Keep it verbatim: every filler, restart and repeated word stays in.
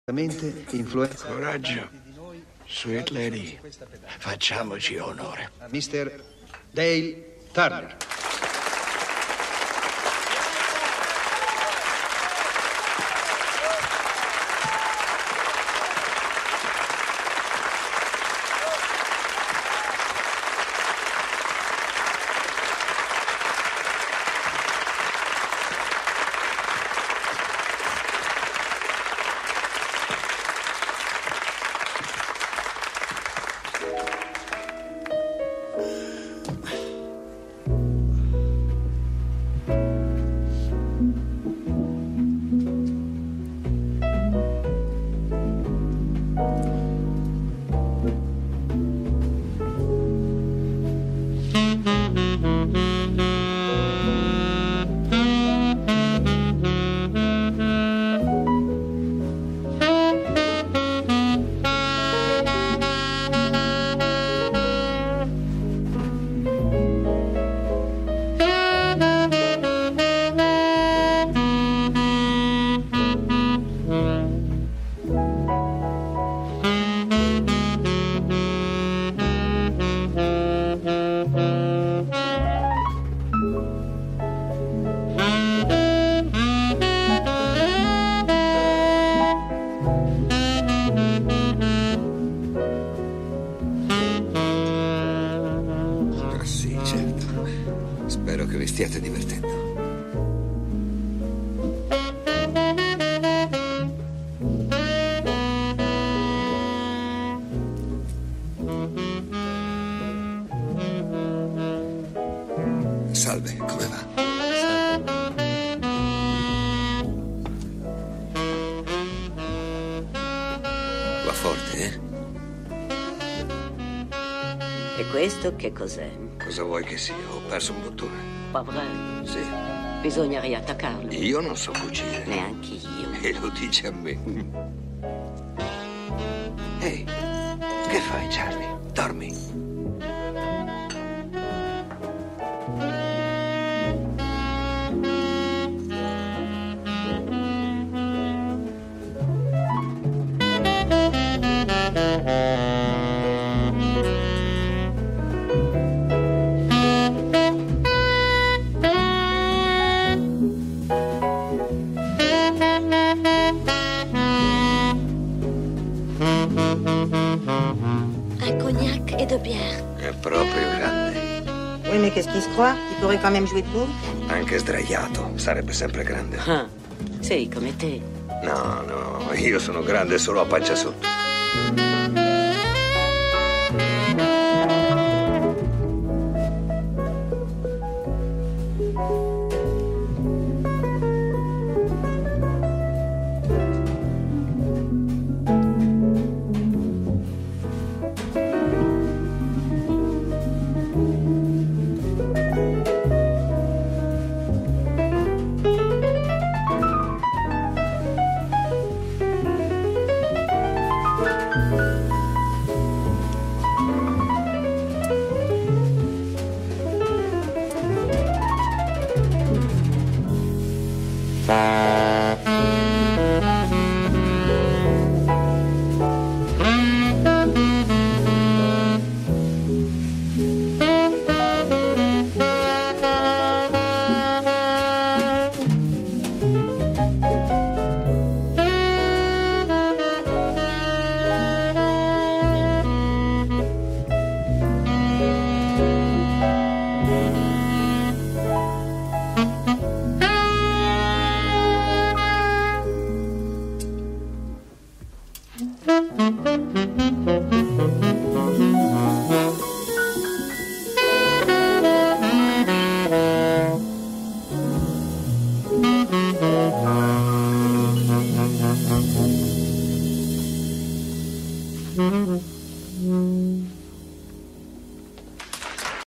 Influenza. Coraggio, sweet lady, facciamoci onore. mister Dale Turner. Spero che vi stiate divertendo. Salve, come va? Va forte, eh? E questo che cos'è? Cosa vuoi che sia? Ho perso un bottone. Pobre. Sì. Bisogna riattaccarlo. Io non so cucire. Neanche io. E lo dice a me. Ehi, che fai, Charlie? Dormi. Un cognac et de bière. È proprio grande. Oui, mais qu'est-ce qu'il se croit? Il pourrait quand même jouer debout? Anche sdraiato, sarebbe sempre grande. Ah, sei come te. No, no, io sono grande solo a pancia sotto.